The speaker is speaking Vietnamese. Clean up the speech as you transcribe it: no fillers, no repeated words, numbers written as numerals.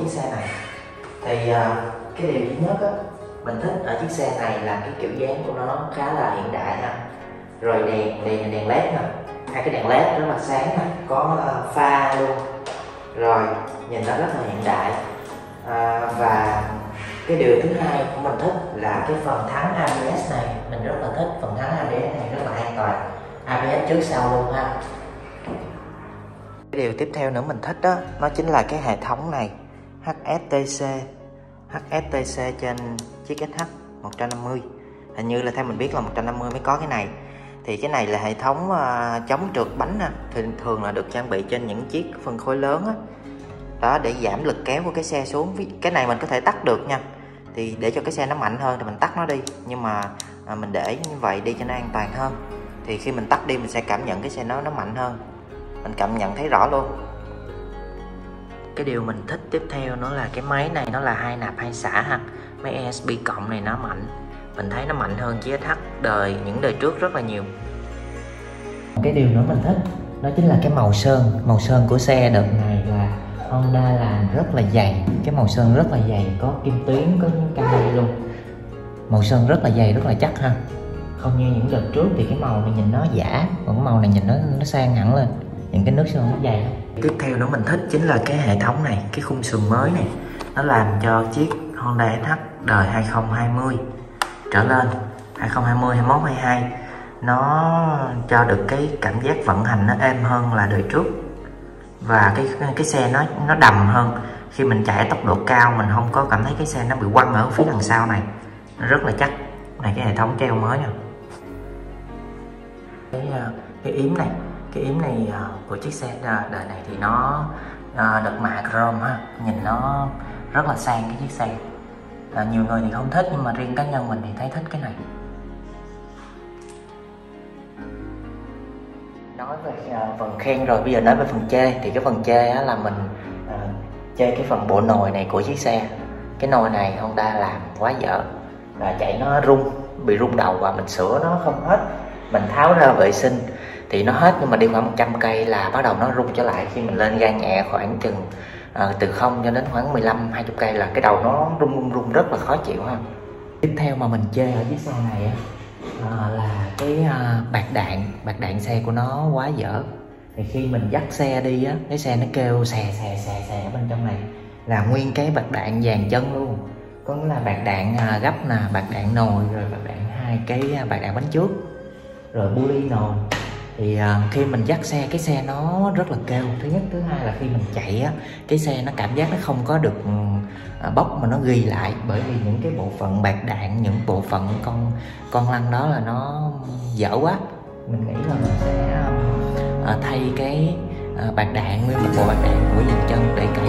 chiếc xe này. Thì cái điều duy nhất á mình thích ở chiếc xe này là cái kiểu dáng của nó khá là hiện đại ha. Rồi đèn led nè, hai cái đèn led rất là sáng nè, có pha luôn. Rồi nhìn nó rất là hiện đại. Và cái điều thứ hai của mình thích là cái phần thắng ABS này, mình rất là thích phần thắng ABS này, rất là an toàn, ABS trước sau luôn ha. Cái điều tiếp theo nữa mình thích đó, nó chính là cái hệ thống này, HSTC trên chiếc SH 150. Hình như là theo mình biết là 150 mới có cái này. Thì cái này là hệ thống chống trượt bánh nè, thường là được trang bị trên những chiếc phân khối lớn á. Đó, để giảm lực kéo của cái xe xuống. Cái này mình có thể tắt được nha, thì để cho cái xe nó mạnh hơn thì mình tắt nó đi, nhưng mà mình để như vậy đi cho nó an toàn hơn. Thì khi mình tắt đi mình sẽ cảm nhận cái xe nó mạnh hơn, mình cảm nhận thấy rõ luôn. Cái điều mình thích tiếp theo nữa là cái máy này nó là 2 nạp 2 xả ha. Máy ESP cộng này nó mạnh, mình thấy nó mạnh hơn chiếc SH những đời trước rất là nhiều. Cái điều nữa mình thích đó chính là cái màu sơn của xe đợt này là Honda làm rất là dày, cái màu sơn rất là dày, có kim tuyến, có camo luôn. Màu sơn rất là dày, rất là chắc ha. Không như những đợt trước thì cái màu này nhìn nó giả, còn cái màu này nhìn nó sang hẳn lên, những cái nước sơn nó dày. Tiếp theo nữa mình thích chính là cái hệ thống này, cái khung sườn mới này, nó làm cho chiếc Honda SH đời 2020 trở lên, 2020, 21, 22 nó cho được cái cảm giác vận hành nó êm hơn là đời trước. Và cái xe nó đầm hơn, khi mình chạy tốc độ cao mình không có cảm thấy cái xe nó bị quăng ở phía đằng sau này, nó rất là chắc. Này cái hệ thống treo mới nha. Cái yếm này của chiếc xe đời này thì nó được mạ chrome ha, nhìn nó rất là sang cái chiếc xe. Nhiều người thì không thích, nhưng mà riêng cá nhân mình thì thấy thích cái này. Nói về phần khen rồi, bây giờ nói về phần chê. Thì cái phần chê á, là mình chê cái phần bộ nồi này của chiếc xe. Cái nồi này Honda làm quá dở, là chạy nó bị rung đầu, và mình sửa nó không hết. Mình tháo ra vệ sinh thì nó hết, nhưng mà đi khoảng 100 cây là bắt đầu nó rung trở lại. Khi mình lên ga nhẹ khoảng chừng từ 0 cho đến khoảng 15-20 cây là cái đầu nó rung rất là khó chịu ha. Tiếp theo mà mình chê ở chiếc xe này á, là cái bạc đạn xe của nó quá dở. Thì khi mình dắt xe đi á, cái xe nó kêu xè ở bên trong này là nguyên cái bạc đạn dàn chân luôn. Có nghĩa là bạc đạn gấp nè, bạc đạn nồi, rồi bạc đạn hai cái bạc đạn bánh trước, rồi buli nồi. Thì khi mình dắt xe, cái xe nó rất là kêu. Thứ nhất, thứ hai là khi mình chạy á, cái xe nó cảm giác nó không có được bốc mà nó ghi lại, bởi vì những cái bộ phận bạc đạn, những bộ phận con lăn đó là nó dở quá. Mình nghĩ là mình sẽ thay cái bạc đạn, nguyên một bộ bạc đạn của dàn chân để